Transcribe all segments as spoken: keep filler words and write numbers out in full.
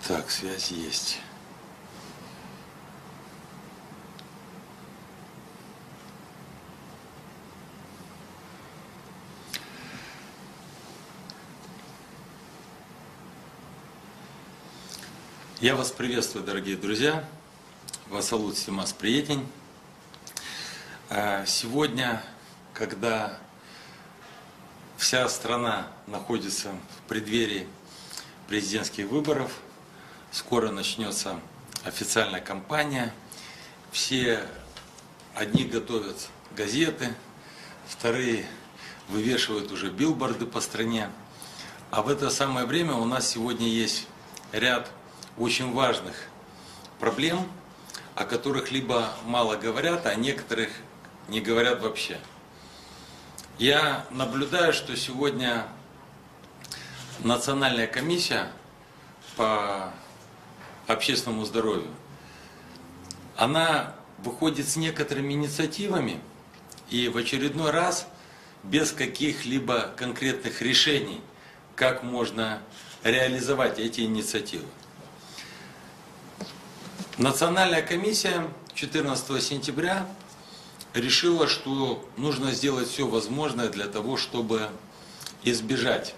Так, связь есть. Я вас приветствую, дорогие друзья. Вас салут Симас Приятень. Сегодня, когда вся страна находится в преддверии президентских выборов, скоро начнется официальная кампания, все одни готовят газеты, вторые вывешивают уже билборды по стране. А в это самое время у нас сегодня есть ряд очень важных проблем, о которых либо мало говорят, а о некоторых не говорят вообще. Я наблюдаю, что сегодня Национальная комиссия по общественному здоровью, она выходит с некоторыми инициативами и в очередной раз без каких-либо конкретных решений, как можно реализовать эти инициативы. Национальная комиссия четырнадцатого сентября решила, что нужно сделать все возможное для того, чтобы избежать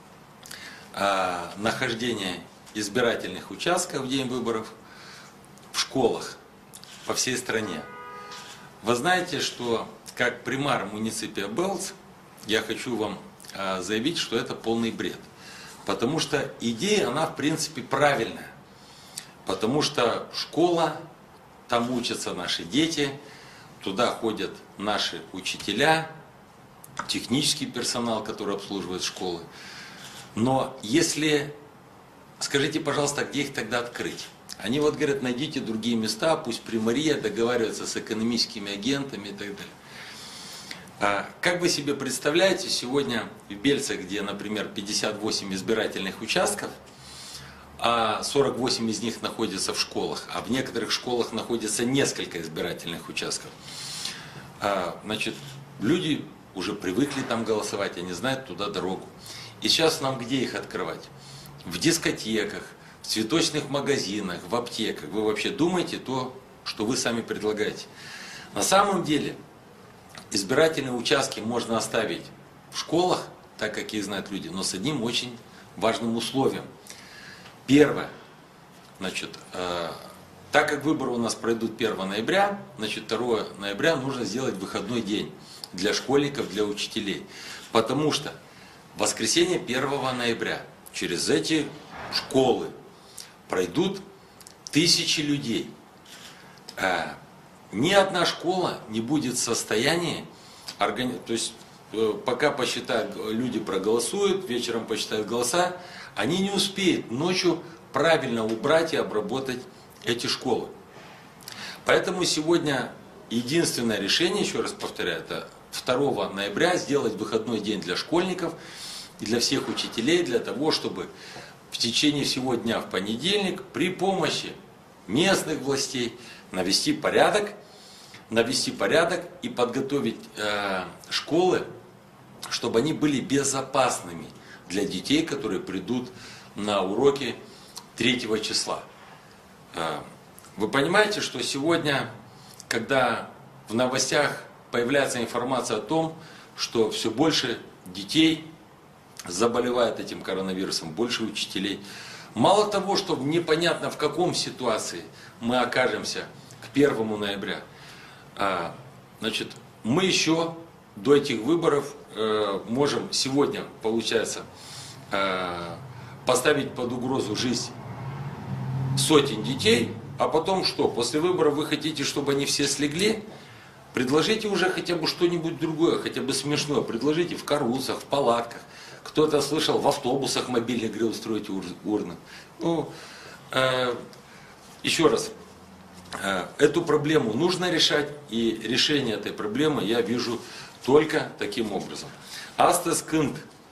а, нахождения избирательных участков в день выборов в школах по всей стране. Вы знаете, что как примар муниципия Белц я хочу вам а, заявить, что это полный бред. Потому что идея, она в принципе правильная. Потому что школа, там учатся наши дети, туда ходят наши учителя, технический персонал, который обслуживает школы. Но если, скажите, пожалуйста, где их тогда открыть? Они вот говорят, найдите другие места, пусть примария договаривается с экономическими агентами и так далее. Как вы себе представляете, сегодня в Бельце, где, например, пятьдесят восемь избирательных участков, а сорок восемь из них находятся в школах, а в некоторых школах находится несколько избирательных участков. Значит, люди уже привыкли там голосовать, они знают туда дорогу. И сейчас нам где их открывать? В дискотеках, в цветочных магазинах, в аптеках. Вы вообще думаете то, что вы сами предлагаете? На самом деле, избирательные участки можно оставить в школах, так как их знают люди, но с одним очень важным условием. Первое, значит, э, так как выборы у нас пройдут первого ноября, значит, второго ноября нужно сделать выходной день для школьников, для учителей. Потому что в воскресенье первого ноября через эти школы пройдут тысячи людей. Э, ни одна школа не будет в состоянии, органи... то есть э, пока посчитают, люди проголосуют, вечером посчитают голоса, они не успеют ночью правильно убрать и обработать эти школы. Поэтому сегодня единственное решение, еще раз повторяю, это второго ноября сделать выходной день для школьников и для всех учителей, для того, чтобы в течение всего дня в понедельник при помощи местных властей навести порядок, навести порядок и подготовить э, школы, чтобы они были безопасными для детей, которые придут на уроки третьего числа. Вы понимаете, что сегодня, когда в новостях появляется информация о том, что все больше детей заболевает этим коронавирусом, больше учителей, мало того, что непонятно в каком ситуации мы окажемся к первому ноября, значит, мы еще до этих выборов можем сегодня, получается, поставить под угрозу жизнь сотен детей, а потом что? После выборов вы хотите, чтобы они все слегли? Предложите уже хотя бы что-нибудь другое, хотя бы смешное. Предложите в карусах, в палатках. Кто-то слышал, в автобусах мобильных, где устроить урны. Ну, э, еще раз, э, эту проблему нужно решать, и решение этой проблемы я вижу только таким образом. Астас кънд,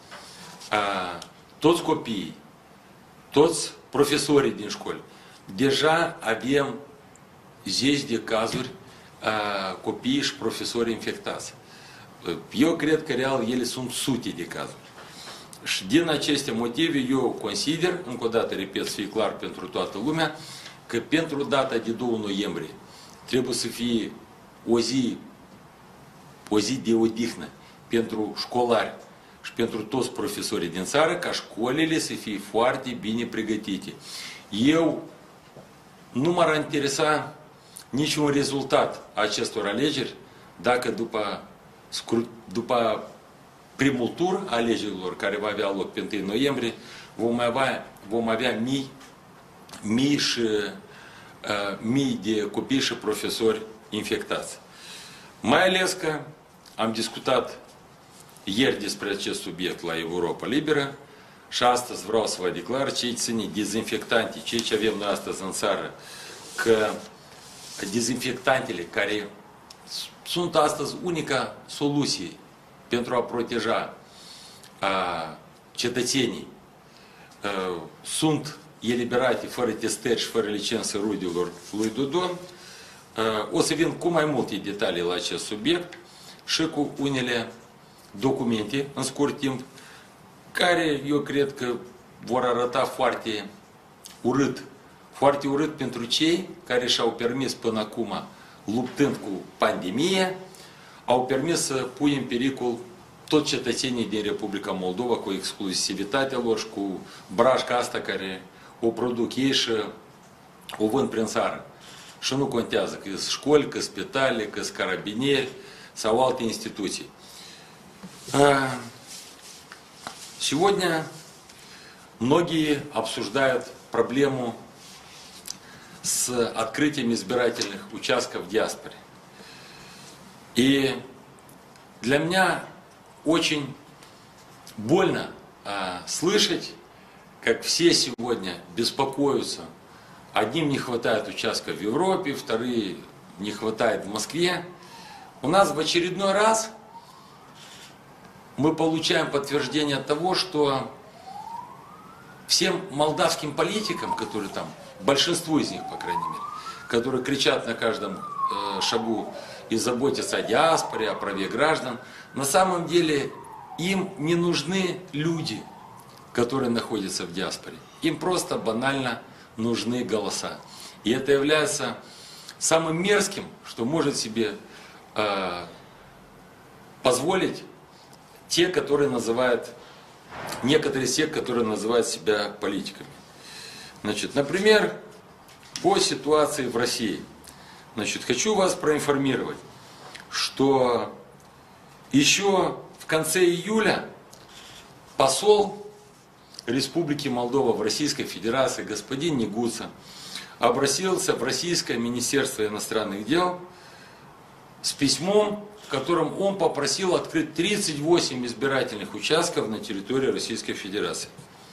toți copiii, toți profesorii din școli, deja avem zeci de cazuri copii și profesori infectați. Eu cred că real ele sunt sute de cazuri. și din aceste motive eu consider, încă o dată repet, să fie clar pentru toată lumea, că pentru data de doi noiembrie trebuie să fie o zi, o zi de odihnă pentru școlari și pentru toți profesorii din țară, ca școlile să fie foarte bine pregătite. Eu nu m-ar interesa niciun rezultat a acestor alegeri dacă după, după primul tur alegerilor care va avea loc pe întâi noiembrie vom avea, vom avea mii, mii și uh, mii de copii și profesori infectați. Mai ales că am discutat ieri despre acest subiect la Europa Liberă și astăzi vreau să vă declar cei ține dezinfectante, cei ce avem noi astăzi în țară, că dezinfectantele care sunt astăzi unica soluție pentru a proteja a, cetățenii, a, sunt eliberate fără testări și fără licență rudelor lui Dodon. A, o să vin cu mai multe detalii la acest subiect și cu unele documente în scurt timp, care eu cred că vor arăta foarte urât, foarte urât pentru cei care și-au permis până acum, luptând cu pandemia, au permis să pui în pericol toți cetățenii din Republica Moldova cu exclusivitatea lor și cu brașca asta care o produc ei și o vând prin țară. Și nu contează că sunt școli, că spitale, că sunt carabinieri sau alte instituții. Сегодня многие обсуждают проблему с открытием избирательных участков в диаспоре. И для меня очень больно а, слышать, как все сегодня беспокоятся. Одним не хватает участков в Европе, вторые не хватает в Москве. У нас в очередной раз мы получаем подтверждение того, что всем молдавским политикам, которые там, большинству из них, по крайней мере, которые кричат на каждом э, шагу и заботятся о диаспоре, о праве граждан, на самом деле им не нужны люди, которые находятся в диаспоре. Им просто банально нужны голоса. И это является самым мерзким, что может себе э, позволить те, которые называют, некоторые из тех, которые называют себя политиками. Значит, например, по ситуации в России. Значит, хочу вас проинформировать, что еще в конце июля посол Республики Молдова в Российской Федерации господин Негуца обратился в Российское Министерство иностранных дел с письмом, в котором он попросил открыть тридцать восемь избирательных участков на территории Российской Федерации.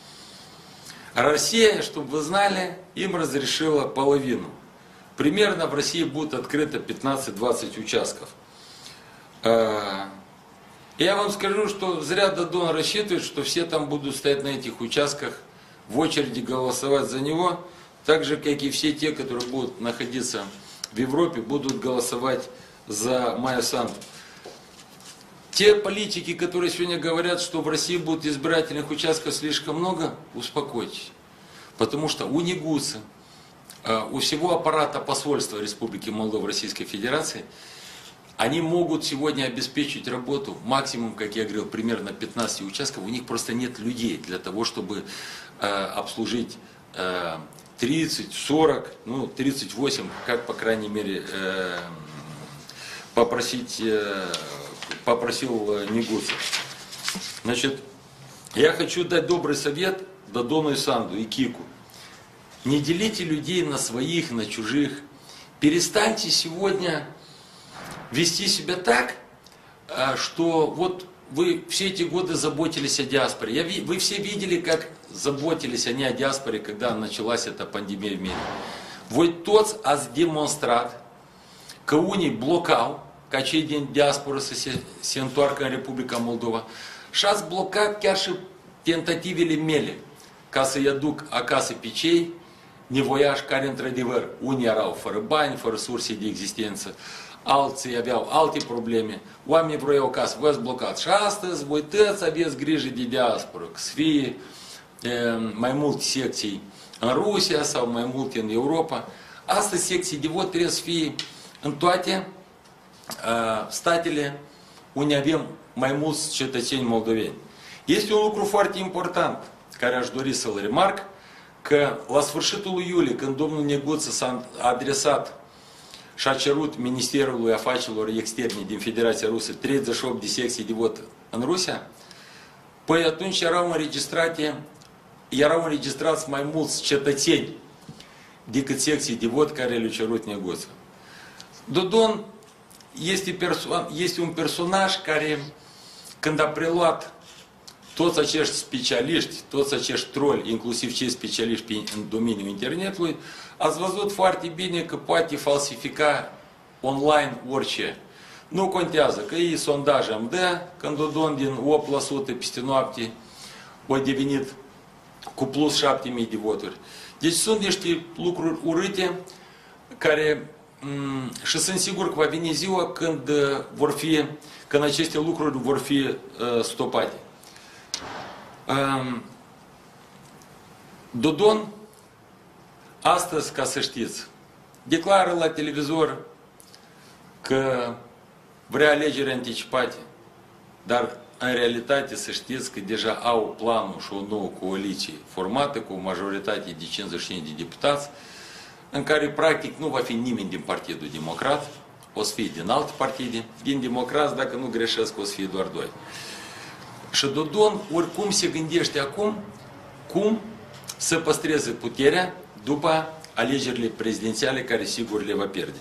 А Россия, чтобы вы знали, им разрешила половину. Примерно в России будет открыто пятнадцать-двадцать участков. Я вам скажу, что зря Додон рассчитывает, что все там будут стоять на этих участках в очереди голосовать за него, так же, как и все те, которые будут находиться в Европе, будут голосовать за Майю Санду. Те политики, которые сегодня говорят, что в России будет избирательных участков слишком много, успокойтесь. Потому что у Негуца, у всего аппарата посольства Республики Молдова в Российской Федерации, они могут сегодня обеспечить работу максимум, как я говорил, примерно пятнадцать участков. У них просто нет людей для того, чтобы обслужить тридцать, сорок, ну тридцать восемь, как по крайней мере попросить, попросил Негуца. Значит, я хочу дать добрый совет Додону и Санду и Кику. Не делите людей на своих, на чужих. Перестаньте сегодня вести себя так, что вот вы все эти годы заботились о диаспоре. Я, вы все видели, как заботились они о диаспоре, когда началась эта пандемия в мире. Вот тот аз демонстрат, că unii blocau, ca cei din diaspora să se, se întoarcă în Republica Moldova, și ați blocat chiar și tentativele mele ca să-i aduc acasă pe cei nevoiași care, într-adevăr, unii erau fără bani, fără surse de existență, alții aveau alte probleme, oamenii vroiau ca să vă blocați. Și astăzi, voi toți aveți grijă de diaspora, că să fie e, mai multe secții în Rusia sau mai multe în Europa. Astăzi secții de vot trebuie să fie în toate uh, statele unde avem mai mulți cetățeni moldoveni. Este un lucru foarte important, care aș dori să-l remarc, că la sfârșitul lui iulie, când domnul Neguță s-a adresat și a cerut Ministerului Afacerilor Externe din Federația Rusă treizeci și opt de secții de vot în Rusia, păi atunci erau înregistrate, erau înregistrați mai mulți cetățeni decât secții de vot care le-au cerut Neguță. Dodon este, este un personaj care, când a preluat toți acești specialiști, toți acești troli, inclusiv cei specialiști în domeniul internetului, ați văzut foarte bine că poate falsifica online orice. Nu contează că e sondaj îmi dă, când Dodon din opt la sută peste noapte a devenit cu plus șapte mii de voturi. Deci sunt niște lucruri urâte care, și sunt sigur că va veni ziua când vor fi, când aceste lucruri vor fi stopate. Dodon, astăzi, ca să știți, declară la televizor că vrea alegeri anticipate, dar în realitate să știți că deja au planul și o nouă coaliție formată cu o majoritate de cincizeci și cinci de deputați, în care practic nu va fi nimeni din Partidul Democrat, o să fie din alte partide, din democrați, dacă nu greșesc, o să fie doar doi. Și Dodon oricum se gândește acum cum să păstreze puterea după alegerile prezidențiale, care sigur le va pierde.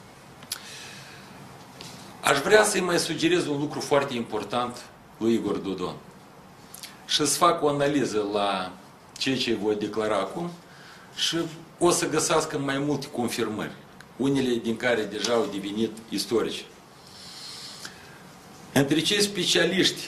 Aș vrea să-i mai sugerez un lucru foarte important lui Igor Dodon și să fac o analiză la ceea ce voi declara acum și o să găsească mai multe confirmări, unele din care deja au devenit istorice. Între cei specialiști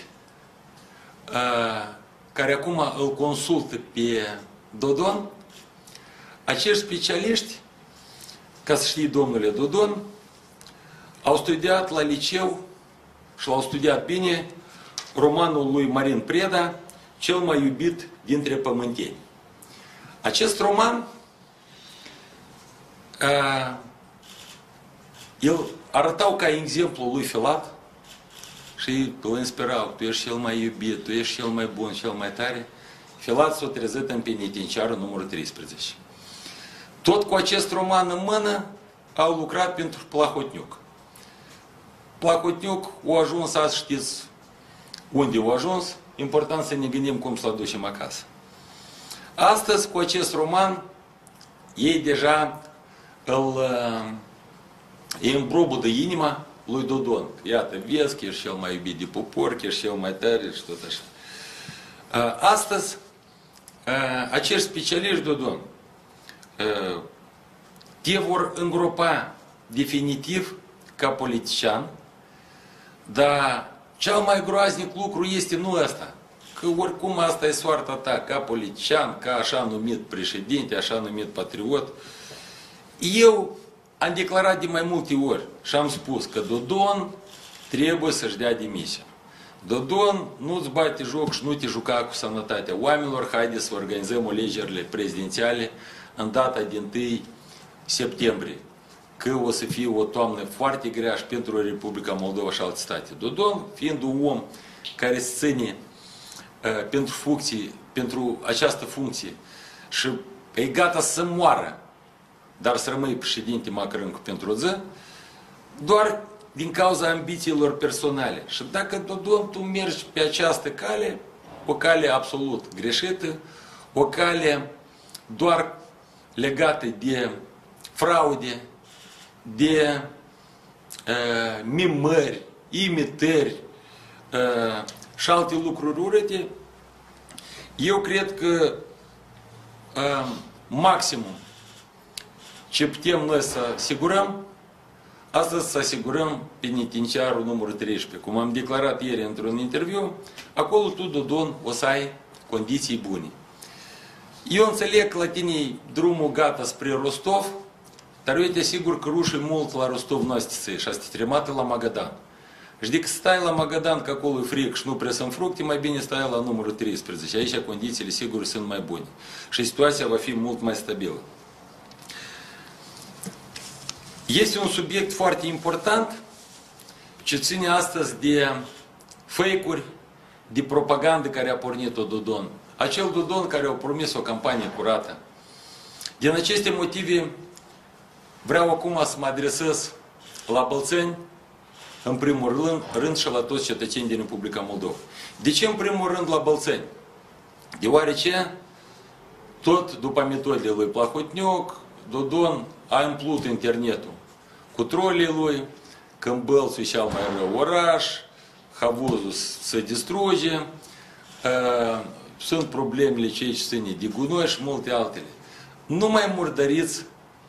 care acum îl consultă pe Dodon, acești specialiști, ca să știi domnule Dodon, au studiat la liceu și l-au studiat bine romanul lui Marin Preda, Cel mai iubit dintre pământeni. Acest roman uh, el arătau ca exemplu lui Filat și îl inspirau: tu ești cel mai iubit, tu ești cel mai bun, cel mai tare. Filat s-a trezit în penitenciarul numărul treisprezece. Tot cu acest roman în mână au lucrat pentru Plahotniuc. Plahotniuc a ajuns, azi știți unde a ajuns, important să ne gândim cum să-l aducem acasă. Astăzi, cu acest roman, ei deja îl îi îmbrobudă inima lui Dodon. Iată, vezi că ești cel mai iubit de popor, că ești cel mai tare și tot așa. Astăzi, acești specialiști, Dodon, te vor îngropa definitiv ca politician, dar cel mai groaznic lucru este nu asta, că oricum asta e soarta ta, ca politician, ca așa numit președinte, așa numit patriot. Eu am declarat de mai multe ori și am spus că Dodon trebuie să-și dea demisia. Dodon, nu-ți bate joc și nu te juca cu sănătatea oamenilor, haideți să organizăm alegerile prezidențiale în data din întâi septembrie, că o să fie o toamnă foarte grea și pentru Republica Moldova și alte state. Dodon, fiind un om care se ține uh, pentru, funcții, pentru această funcție și e gata să moară, dar să rămâi președinte măcar încă pentru o zi, doar din cauza ambițiilor personale. Și dacă, Dodon, tu mergi pe această cale, o cale absolut greșită, o cale doar legată de fraude, de uh, mimări, imitări uh, și alte lucruri urâte, eu cred că uh, maximum ce putem noi să asigurăm, astăzi să asigurăm penitenciarul numărul treisprezece. Cum am declarat ieri într-un interviu, acolo tu, Dodon, o să ai condiții bune. Eu înțeleg că la tine drumul gata spre Rostov, Таруете сигур круши мулт ла Ростов настицы, шаститрематы ла Магадан. Ждик стайла Магадан, каколы фрик, шну прессом фрукти, майбини стайла номер три из предзащища кондители сигур сын майбони. Что ситуация в Афи мулт май стабила. Если он субъект фарти импортант, чуцине астас где фейкурь, где пропаганды каря порнито додон. А чел додон каря промисо компания курата. Где на чести мотиве врява кумас мадресес лабалцень, он примурлын рын шалатос чатачень день Республика Молдова. Где чем примурлын лабалцень? Девариче тот дупаметолилый плохотнек, додон, аймплут интернету. Кутролилой, камбел свещал моего ораж, хавозу с дистрожи, сын проблем лечить сыне дигуной шмолти алтели. Ну мой мурдариц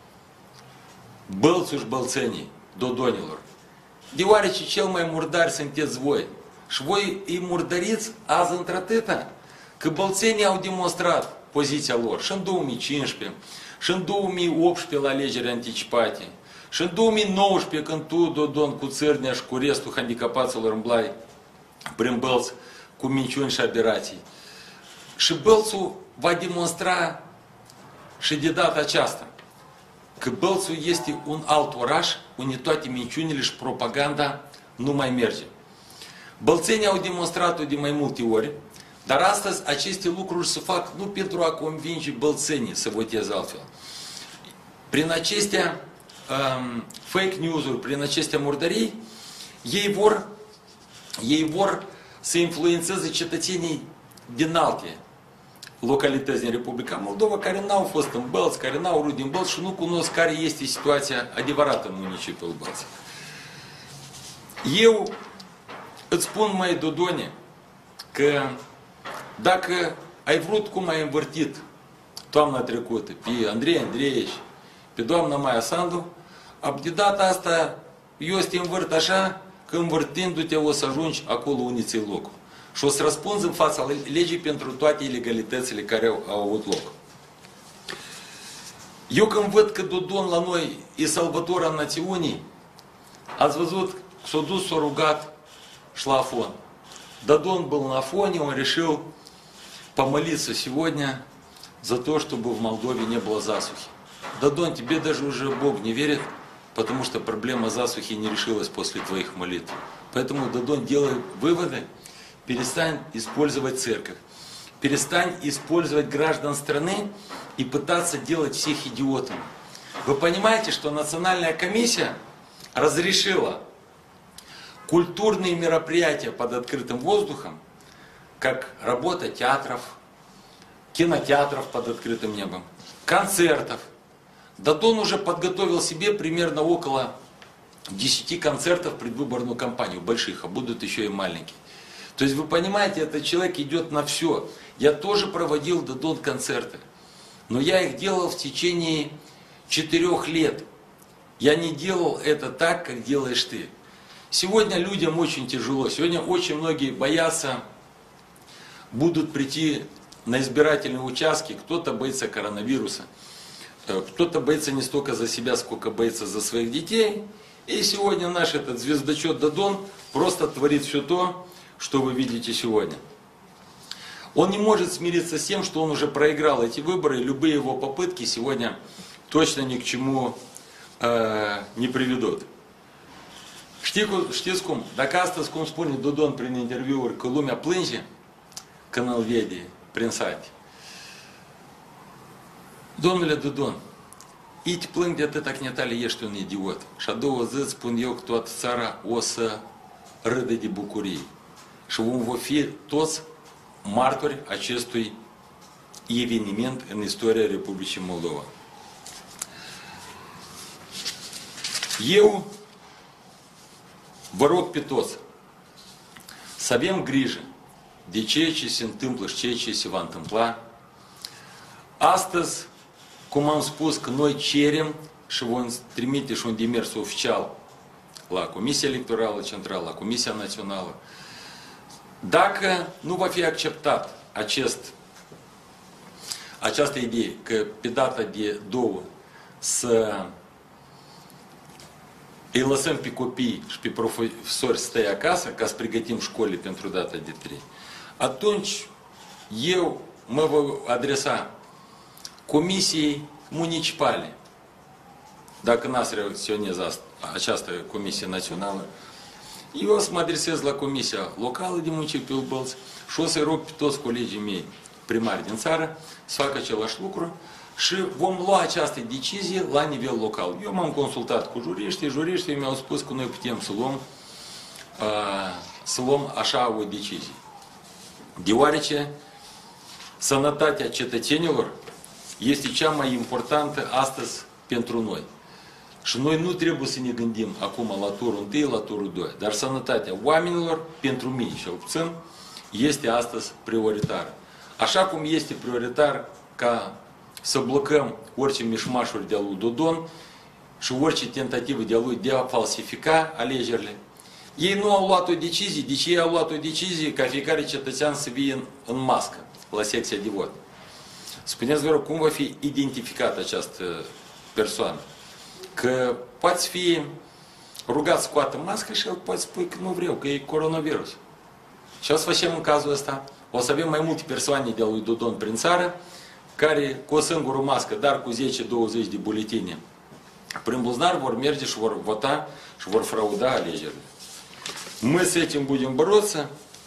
был суж был цени до донилор. Диваричи чел мой мурдар сентет звой. Швой и мурдариц азантротета к был цени аудемонстрат позиция лор. Шендуми чиншпе, шендуми обшпила лежер античпати. Шендуми ноушпе канту до дон куцерня шкуресту хандикапацу лормблай. Примбелс куминчун шабирати. Шибелцу в демонстра шедидата часто. К белцу есть и он алтураж, у не тоти минчуни лишь пропаганда, ну май мерджи. Белценя у демонстрату ди маймул теории. Дарастас очисти лукруш суфак, ну петру аком винчи белцени, савотия залфил. При начесте эм, фейк-ньюзу, при начесте мурдарей, ей вор, ей вор с инфлуенцезой читателей диналки. Локалитезня Республика Молдова, Каринау, Фостом Белц, Каринау, Рудин Белц, Шунуку, но скорее есть и ситуация одеваратом у ничего Белц. Еу, отспун моей додоне, к, да к айврутку моим вертит, там на трикоты, пи Андрей Андреевич, пидом на моя санду, абдидата аста, ёстим верташа, кым вертин до тебя сажунч, акулу уницей локу. Что с распонзом фасал лежи пентрутуати легалитет или карел аувутлок. Юком ветка додон ланой и Салватора на Тиони, а звезут к суду соругат шлафон. Додон был на фоне, он решил помолиться сегодня за то, чтобы в Молдове не было засухи. Додон, тебе даже уже Бог не верит, потому что проблема засухи не решилась после твоих молитв. Поэтому, Додон, делай выводы. Перестань использовать церковь. Перестань использовать граждан страны и пытаться делать всех идиотами. Вы понимаете, что Национальная комиссия разрешила культурные мероприятия под открытым воздухом, как работа театров, кинотеатров под открытым небом, концертов. Додон уже подготовил себе примерно около десяти концертов в предвыборную кампанию, больших, а будут еще и маленькие. То есть вы понимаете, этот человек идет на все. Я тоже проводил Додон концерты, но я их делал в течение четырех лет. Я не делал это так, как делаешь ты. Сегодня людям очень тяжело. Сегодня очень многие боятся, будут прийти на избирательные участки. Кто-то боится коронавируса, кто-то боится не столько за себя, сколько боится за своих детей. И сегодня наш этот звездочет Додон просто творит все то, что вы видите сегодня. Он не может смириться с тем, что он уже проиграл эти выборы, и любые его попытки сегодня точно ни к чему э, не приведут. Штискум, дакастас кум спорни Додон при интервью Колумя Плынжи, канал Веди, Принсати. Дон или Додон, ить плын, где ты так не тали ешь, что он идиот. Шадова зыц пуньёк туат цара оса рыдади букурии. Швум вофи тоц мартур очистуй евенемент en история Республики Молдова. Еу ворог питоц. Савем грижи. Дичечи сентымплыш чечи сиван тымпла. Астас кумам спуск ной черем. Шивон стремите шон демерсу вчал. Ла комиссия электорала централа, комиссия национала. Dacă nu va fi acceptat acest, această idee că pe data de două să и лăsăm pe copii și pe profesori să stea acasă ca să pregătim școlile pentru data de trei, atunci eu mă voi adresa Comisiei Municipale. Dacă n-ați reacționez această Comisie Națională, eu o să mă adresez la Comisia Locală de Municipiul Bălți și o să-i rog pe toți colegii mei primari din țară să facă același lucru și vom lua această decizie la nivel local. Eu m-am consultat cu juriștii, juriștii mi-au spus că noi putem să luăm, să luăm așa o decizie. Deoarece sănătatea cetățenilor este cea mai importantă astăzi pentru noi. Și noi nu trebuie să ne gândim acum la turul unu, la turul doi, dar sănătatea oamenilor, pentru mine cel puțin, este astăzi prioritară. Așa cum este prioritar ca să blocăm orice mișmașuri de-a lui Dodon și orice tentativă de-a lui de a falsifica alegerile. Ei nu au luat o decizie, deci ei au luat o decizie ca fiecare cetățean să vie în, în mască la secția de vot. Spuneți, vă rog, cum va fi identificată această persoană? Că poate fi rugat să scoată mască și el poate spune că nu vreau, că e coronavirus. Și o să facem în cazul ăsta. O să avem mai multe persoane de-a lui Dodon prin țară, care cu o singură mască, dar cu zece douăzeci de buletine prin buzunar vor merge și vor vota și vor frauda alegerile. Мы с этим будем бороться.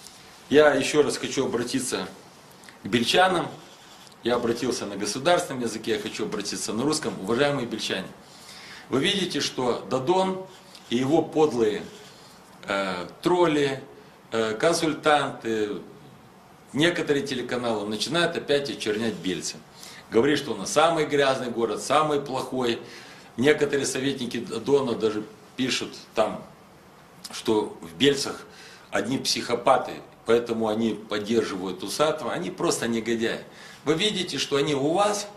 Я еще раз хочу обратиться к бельчанам. Я обратился на государственном языке, я хочу обратиться на русском. Уважаемые бельчане, вы видите, что Додон и его подлые э, тролли, э, консультанты, некоторые телеканалы начинают опять очернять Бельцы. Говорит, что у нас самый грязный город, самый плохой. Некоторые советники Дона даже пишут там, что в Бельцах одни психопаты, поэтому они поддерживают Усатого. Они просто негодяи. Вы видите, что они у вас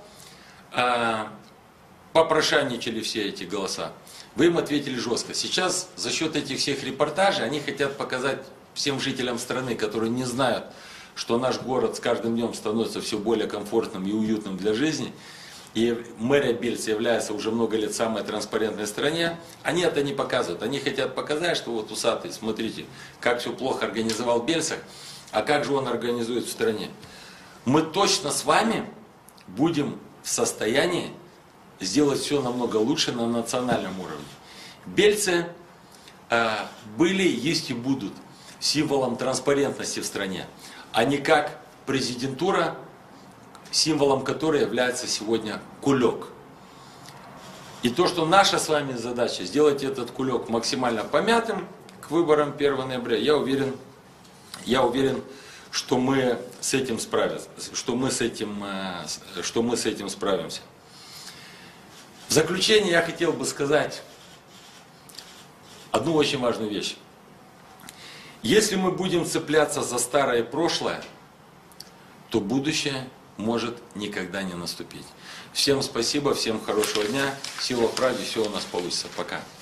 а, попрошайничали все эти голоса. Вы им ответили жестко. Сейчас за счет этих всех репортажей они хотят показать всем жителям страны, которые не знают, что наш город с каждым днем становится все более комфортным и уютным для жизни, и мэрия Бельца является уже много лет самой транспарентной стране, они это не показывают. Они хотят показать, что вот Усатый, смотрите, как все плохо организовал в Бельцах, а как же он организует в стране. Мы точно с вами будем в состоянии сделать все намного лучше на национальном уровне. Бельцы э, были, есть и будут символом транспарентности в стране, а не как президентура, символом которой является сегодня кулек. И то, что наша с вами задача сделать этот кулек максимально помятым к выборам первого ноября, я уверен, я уверен, что мы с этим справимся, что мы с этим, что мы с этим справимся. В заключение я хотел бы сказать одну очень важную вещь. Если мы будем цепляться за старое прошлое, то будущее может никогда не наступить. Всем спасибо, всем хорошего дня, сила в правде, все у нас получится. Пока.